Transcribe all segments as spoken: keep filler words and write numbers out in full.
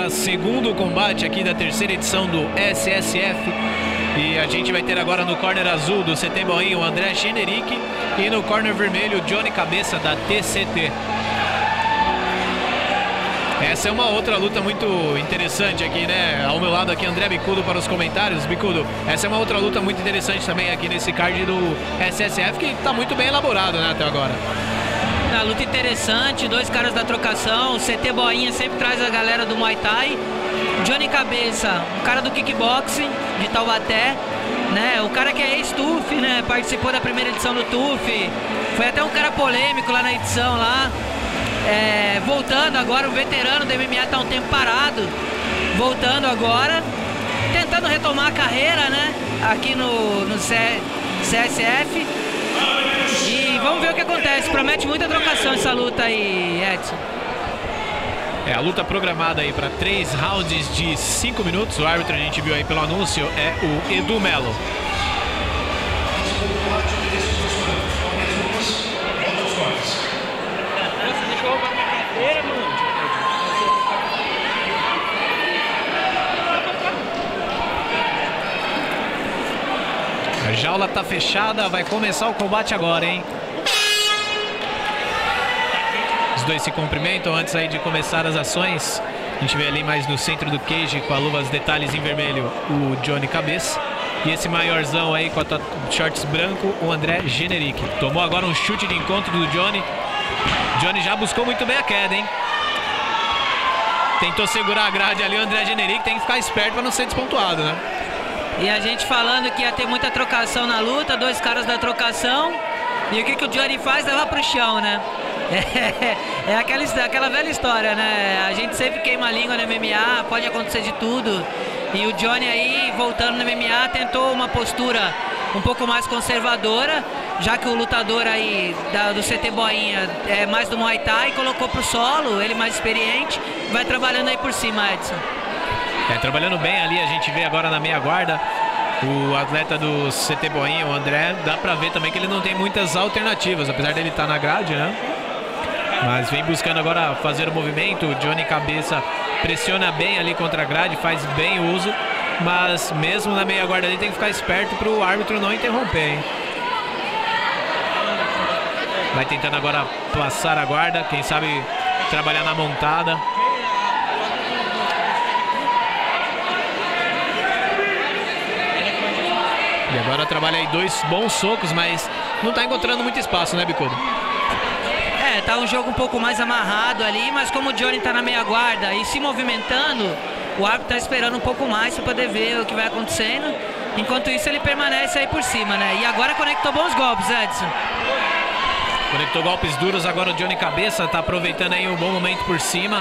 para segundo combate aqui da terceira edição do S S F. E a gente vai ter agora no corner azul do C T Boinha o André Generic e no corner vermelho o Johnny Cabeça da T C T. Essa é uma outra luta muito interessante aqui, né? Ao meu lado aqui, André Bicudo para os comentários. Bicudo, essa é uma outra luta muito interessante também aqui nesse card do S S F, que está muito bem elaborado, né, até agora. Uma luta interessante, dois caras da trocação. O C T Boinha sempre traz a galera do Muay Thai. Johnny Cabeça, um cara do kickboxing de Taubaté, né? O cara que é ex-T U F, né? Participou da primeira edição do T U F. Foi até um cara polêmico lá na edição lá. É, voltando agora, o veterano do M M A está um tempo parado, voltando agora, tentando retomar a carreira, né, aqui no, no C S F. E vamos ver o que acontece. Promete muita trocação essa luta aí, Edson. É a luta programada aí para três rounds de cinco minutos. O árbitro, a gente viu aí pelo anúncio, é o Edu Melo. A jaula tá fechada, vai começar o combate agora, hein? Os dois se cumprimentam antes aí de começar as ações. A gente vê ali mais no centro do cage, com a luva os detalhes em vermelho, o Johnny Cabeça. E esse maiorzão aí com a shorts branco, o André Generic. Tomou agora um chute de encontro do Johnny. Johnny já buscou muito bem a queda, hein? Tentou segurar a grade ali, o André Generic tem que ficar esperto para não ser despontuado, né? E a gente falando que ia ter muita trocação na luta, dois caras da trocação. E o que, que o Johnny faz? Leva pro chão, né? É, é aquela, aquela velha história, né? A gente sempre queima a língua no M M A, pode acontecer de tudo. E o Johnny aí, voltando no M M A, tentou uma postura um pouco mais conservadora, já que o lutador aí da, do C T Boinha é mais do Muay Thai, colocou pro solo, ele mais experiente, vai trabalhando aí por cima, Edson. É, trabalhando bem ali, a gente vê agora na meia guarda o atleta do C T Boinha, o André, dá pra ver também que ele não tem muitas alternativas, apesar dele estar na grade, né? Mas vem buscando agora fazer o movimento, o Johnny Cabeça pressiona bem ali contra a grade, faz bem o uso, mas mesmo na meia guarda ali tem que ficar esperto pro árbitro não interromper, hein? Vai tentando agora passar a guarda, quem sabe trabalhar na montada. E agora trabalha aí dois bons socos, mas não tá encontrando muito espaço, né, Bicudo? É, tá um jogo um pouco mais amarrado ali, mas como o Johnny tá na meia guarda e se movimentando, o árbitro tá esperando um pouco mais para poder ver o que vai acontecendo. Enquanto isso, ele permanece aí por cima, né? E agora conectou bons golpes, Edson. Conectou golpes duros, agora o Johnny Cabeça tá aproveitando aí um bom momento por cima.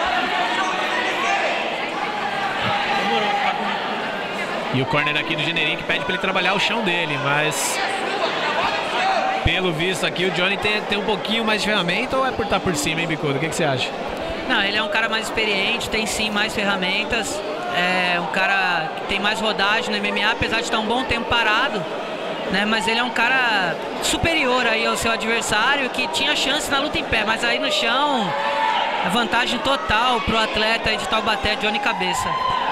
E o corner aqui do Generic pede para ele trabalhar o chão dele, mas pelo visto aqui o Johnny tem, tem um pouquinho mais de ferramenta ou é por estar por cima, hein, Bicudo? O que, que você acha? Não, ele é um cara mais experiente, tem sim mais ferramentas. É um cara que tem mais rodagem no M M A, apesar de estar um bom tempo parado, né? Mas ele é um cara superior aí ao seu adversário, que tinha chance na luta em pé, mas aí no chão, a vantagem total pro atleta aí de Taubaté, Johnny Cabeça.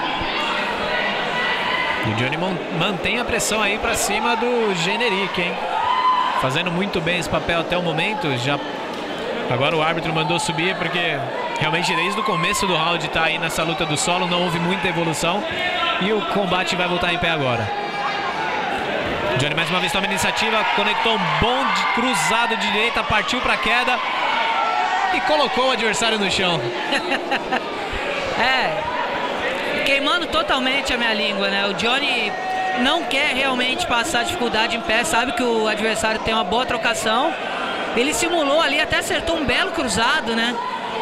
E o Johnny mantém a pressão aí pra cima do Generic, hein? Fazendo muito bem esse papel até o momento. Já agora o árbitro mandou subir porque realmente desde o começo do round tá aí nessa luta do solo, não houve muita evolução e o combate vai voltar em pé agora. Johnny mais uma vez toma iniciativa, conectou um bom de cruzado de direita, partiu pra queda e colocou o adversário no chão. É, queimando totalmente a minha língua, né? O Johnny não quer realmente passar dificuldade em pé, sabe que o adversário tem uma boa trocação. Ele simulou ali, até acertou um belo cruzado, né?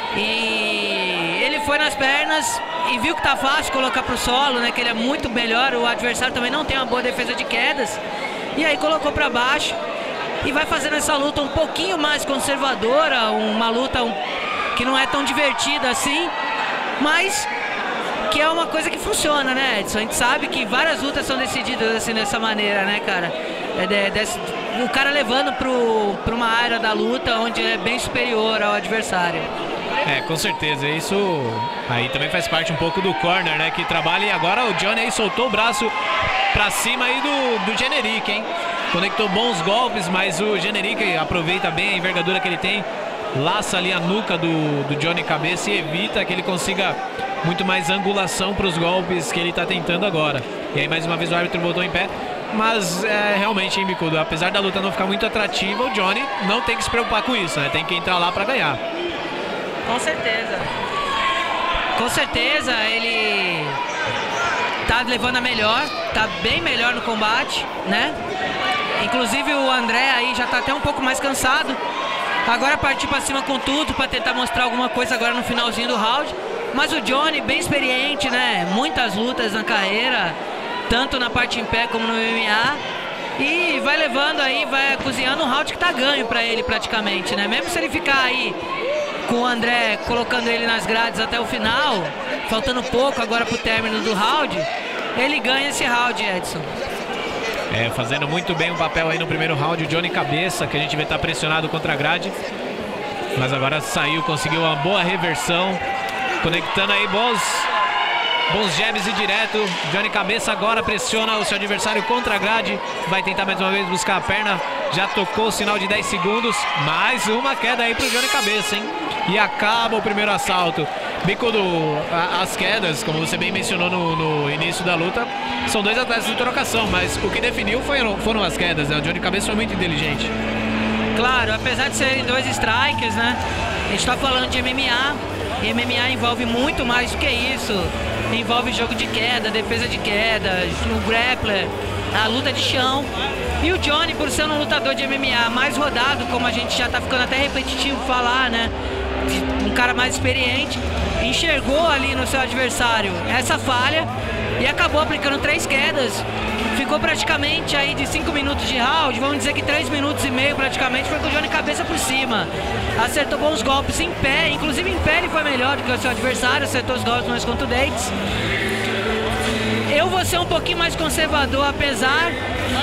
E ele foi nas pernas e viu que tá fácil colocar pro solo, né? Que ele é muito melhor, o adversário também não tem uma boa defesa de quedas. E aí colocou pra baixo e vai fazendo essa luta um pouquinho mais conservadora, uma luta um, que não é tão divertida assim, mas que é uma coisa que funciona, né, Edson? A gente sabe que várias lutas são decididas assim dessa maneira, né, cara? É de, desse, o cara levando pro, pra uma área da luta onde é bem superior ao adversário. É, com certeza, isso aí também faz parte um pouco do corner, né, que trabalha. E agora o Johnny aí soltou o braço pra cima aí do, do Generic, hein. Conectou bons golpes, mas o Generic aproveita bem a envergadura que ele tem, laça ali a nuca do, do Johnny Cabeça e evita que ele consiga muito mais angulação para os golpes que ele está tentando agora. E aí mais uma vez o árbitro botou em pé, mas é, realmente, hein, Bicudo, apesar da luta não ficar muito atrativa, o Johnny não tem que se preocupar com isso, né? Tem que entrar lá para ganhar. Com certeza. Com certeza ele tá levando a melhor, tá bem melhor no combate, né? Inclusive o André aí já tá até um pouco mais cansado. Agora partir para cima com tudo para tentar mostrar alguma coisa agora no finalzinho do round. Mas o Johnny bem experiente, né? Muitas lutas na carreira, tanto na parte em pé como no M M A. E vai levando aí, vai cozinhando um round que tá ganho para ele praticamente, né? Mesmo se ele ficar aí com o André colocando ele nas grades até o final, faltando pouco agora pro término do round, ele ganha esse round, Edson. É, fazendo muito bem o papel aí no primeiro round, o Johnny Cabeça, que a gente vê estar pressionado contra a grade. Mas agora saiu, conseguiu uma boa reversão, conectando aí bons, bons jabs e direto. Johnny Cabeça agora pressiona o seu adversário contra a grade, vai tentar mais uma vez buscar a perna, já tocou o sinal de dez segundos, mais uma queda aí pro Johnny Cabeça, hein? E acaba o primeiro assalto. Bicudo, as quedas, como você bem mencionou no, no início da luta, são dois atletas de trocação, mas o que definiu foi, foram as quedas, né? O Johnny Cabeça foi muito inteligente. Claro, apesar de serem dois strikers, né? A gente tá falando de M M A, e M M A envolve muito mais do que isso. Envolve jogo de queda, defesa de queda, o grappler, a luta de chão. E o Johnny, por ser um lutador de M M A mais rodado, como a gente já tá ficando até repetitivo falar, né? Um cara mais experiente, enxergou ali no seu adversário essa falha e acabou aplicando três quedas. Ficou praticamente aí de cinco minutos de round, vamos dizer que três minutos e meio praticamente foi com o Johnny Cabeça por cima. Acertou bons golpes em pé, inclusive em pé ele foi melhor do que o seu adversário, acertou os golpes mais contundentes. Eu vou ser um pouquinho mais conservador, apesar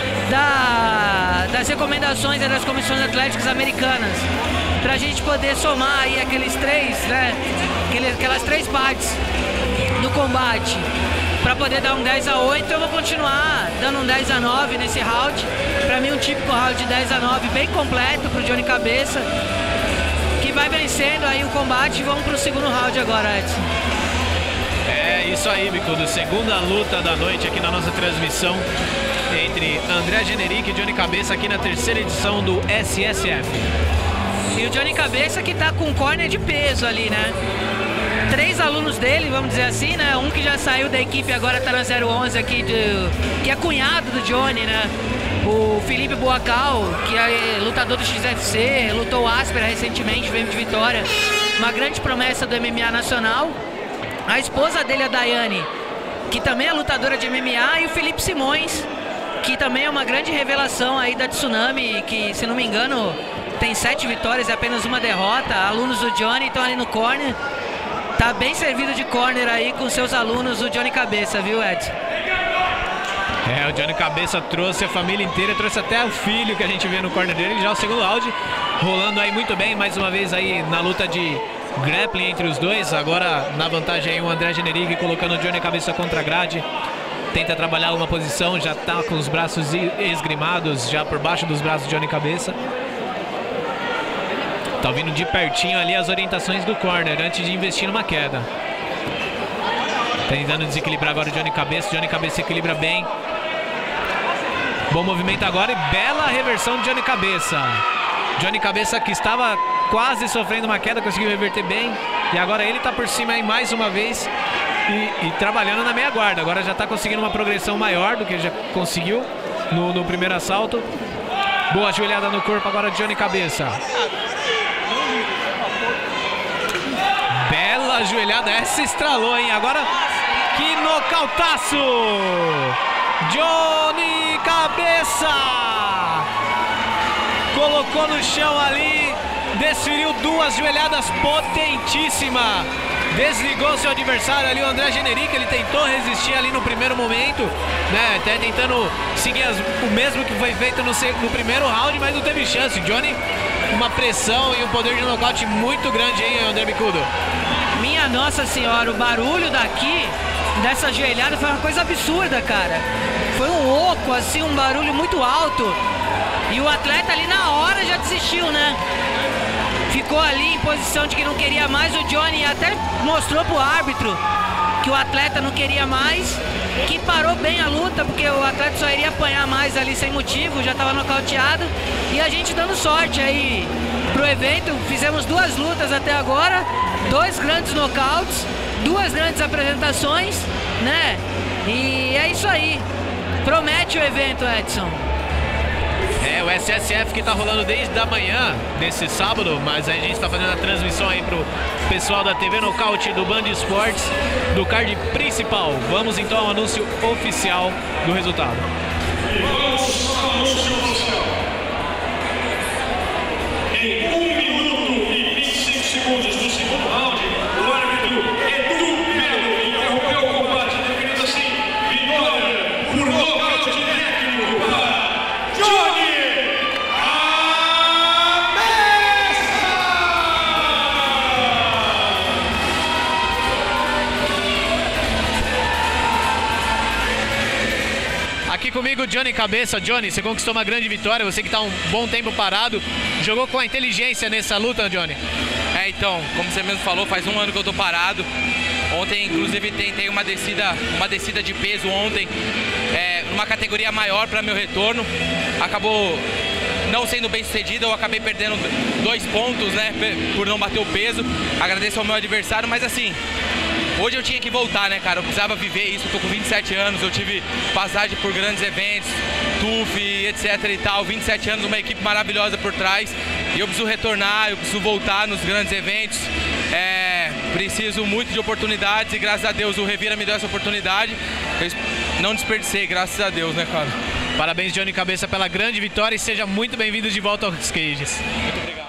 da, das recomendações das comissões atléticas americanas, pra gente poder somar aí aqueles três, né, aquelas três partes do combate, pra poder dar um dez a oito. Eu vou continuar dando um dez a nove nesse round. Pra mim um típico round de dez a nove bem completo pro Johnny Cabeça, que vai vencendo aí o combate. E vamos pro segundo round agora, Edson. É isso aí, Bicudo, segunda luta da noite aqui na nossa transmissão entre André Generic e Johnny Cabeça aqui na terceira edição do S S F. E o Johnny Cabeça que tá com um corner de peso ali, né? Três alunos dele, vamos dizer assim, né? Um que já saiu da equipe, agora tá na zero onze aqui, de, que é cunhado do Johnny, né? O Felipe Boacal, que é lutador do X F C, lutou o Áspera recentemente, veio de Vitória. Uma grande promessa do M M A nacional. A esposa dele, a Daiane, que também é lutadora de M M A. E o Felipe Simões, que também é uma grande revelação aí da Tsunami, que, se não me engano, tem sete vitórias e apenas uma derrota. Alunos do Johnny estão ali no corner. Tá bem servido de corner aí com seus alunos, o Johnny Cabeça, viu, Edson? É, o Johnny Cabeça trouxe a família inteira, trouxe até o filho que a gente vê no corner dele. Já o segundo round rolando aí muito bem, mais uma vez aí na luta de grappling entre os dois. Agora na vantagem aí o André Generic colocando o Johnny Cabeça contra a grade. Tenta trabalhar uma posição, já tá com os braços esgrimados, já por baixo dos braços do Johnny Cabeça. Tá ouvindo de pertinho ali as orientações do corner antes de investir numa queda. Tentando desequilibrar agora o Johnny Cabeça. Johnny Cabeça equilibra bem. Bom movimento agora e bela reversão de Johnny Cabeça. Johnny Cabeça, que estava quase sofrendo uma queda, conseguiu reverter bem. E agora ele tá por cima aí mais uma vez e, e trabalhando na meia guarda. Agora já tá conseguindo uma progressão maior do que ele já conseguiu no, no primeiro assalto. Boa ajoelhada no corpo agora de Johnny Cabeça. Bela ajoelhada, essa estralou, hein? Agora que nocautaço! Johnny Cabeça! Colocou no chão ali, desferiu duas joelhadas potentíssimas. Desligou seu adversário ali, o André Generic. Ele tentou resistir ali no primeiro momento, né? Até tentando seguir as, o mesmo que foi feito no, no primeiro round, mas não teve chance. Johnny uma pressão e um poder de nocaute muito grande, hein, André Bicudo? Minha Nossa Senhora, o barulho daqui, dessa joelhada, foi uma coisa absurda, cara. Foi um oco, assim, um barulho muito alto. E o atleta ali na hora já desistiu, né? Ficou ali em posição de que não queria mais. O Johnny até mostrou pro árbitro que o atleta não queria mais, que parou bem a luta, porque o atleta só iria apanhar mais ali sem motivo, já estava nocauteado. E a gente dando sorte aí pro evento. Fizemos duas lutas até agora, dois grandes nocautes, duas grandes apresentações, né? E é isso aí. Promete o evento, Edson. É, o S S F que tá rolando desde a manhã desse sábado, mas a gente tá fazendo a transmissão aí pro pessoal da T V Nocaute do Band Esportes, do card principal. Vamos então ao anúncio oficial do resultado. Vamos ao anúncio oficial. Em um minuto e vinte e cinco segundos do segundo round, o árbitro Edu Melo interrompeu o combate, definindo assim, vitória por nocaute técnico para Johnny Aqui comigo, Johnny Cabeça. Johnny, você conquistou uma grande vitória, você que está um bom tempo parado, jogou com a inteligência nessa luta, Johnny? É, então, como você mesmo falou, faz um ano que eu tô parado. Ontem, inclusive, tentei uma descida, uma descida de peso ontem, é, numa categoria maior para meu retorno. Acabou não sendo bem sucedido, eu acabei perdendo dois pontos, né, por não bater o peso. Agradeço ao meu adversário, mas assim, hoje eu tinha que voltar, né, cara? Eu precisava viver isso. Eu tô com vinte e sete anos, eu tive passagem por grandes eventos, T U F, etc e tal. vinte e sete anos, uma equipe maravilhosa por trás. E eu preciso retornar, eu preciso voltar nos grandes eventos. É, preciso muito de oportunidades e graças a Deus o Revira me deu essa oportunidade. Eu não desperdicei, graças a Deus, né, cara? Parabéns, Johnny Cabeça, pela grande vitória e seja muito bem-vindo de volta aos cages. Muito obrigado.